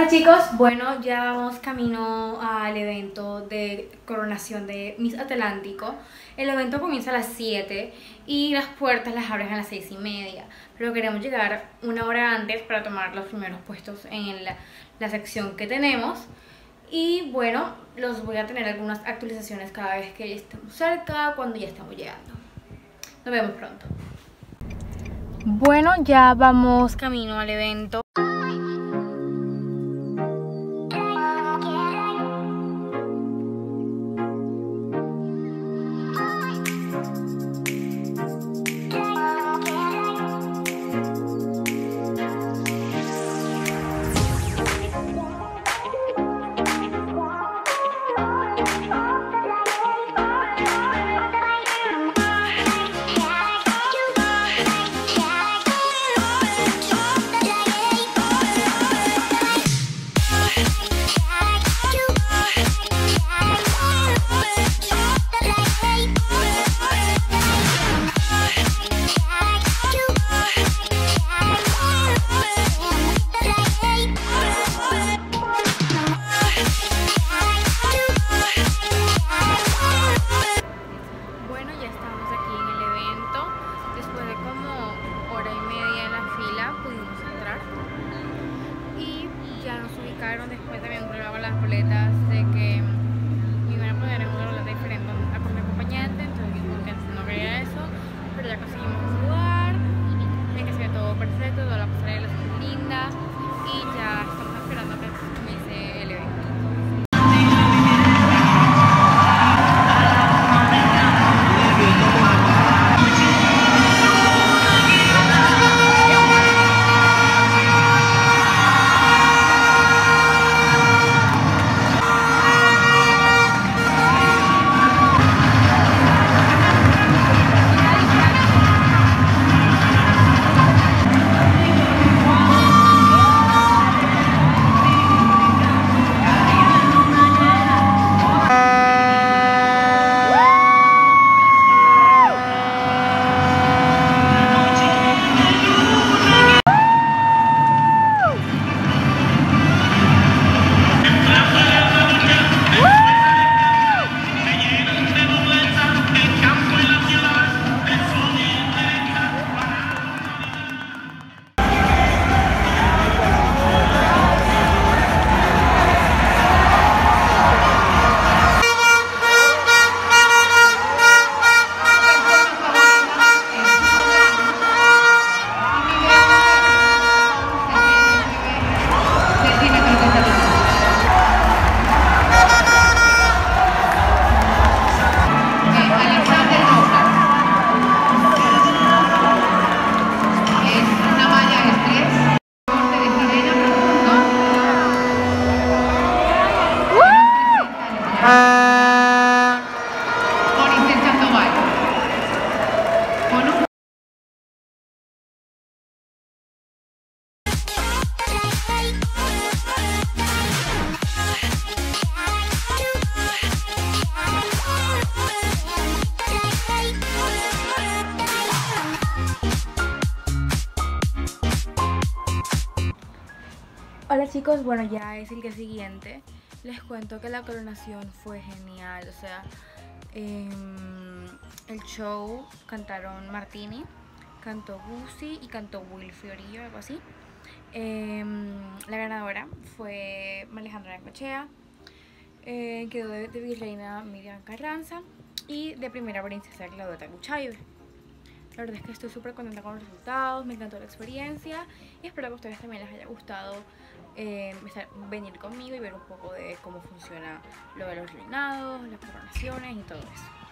Hola chicos, bueno, ya vamos camino al evento de coronación de Miss Atlántico. El evento comienza a las 7 y las puertas las abren a las 6:30, pero queremos llegar una hora antes para tomar los primeros puestos en la sección que tenemos. Y bueno, los voy a tener algunas actualizaciones cada vez que ya estemos cerca, cuando ya estamos llegando. Nos vemos pronto. Bueno, ya vamos camino al evento. Después también un problema con las boletas de que me iban a poner en una boleta diferente a con mi acompañante, entonces como que no quería eso, pero ya conseguimos un lugar, ya que se ve todo perfecto, toda la pasarela es linda y ya estamos esperando que comience el evento. Hola chicos, bueno, ya es el día siguiente. Les cuento que la coronación fue genial, o sea, el show cantaron Martini, cantó Guzzi y cantó Will Fiorillo, algo así. La ganadora fue Alejandra Bengoechea, quedó de virreina Miriam Carranza y de primera princesa Claudeta Guchaibe. La verdad es que estoy súper contenta con los resultados, me encantó la experiencia y espero que a ustedes también les haya gustado venir conmigo y ver un poco de cómo funciona lo de los reinados, las coronaciones y todo eso.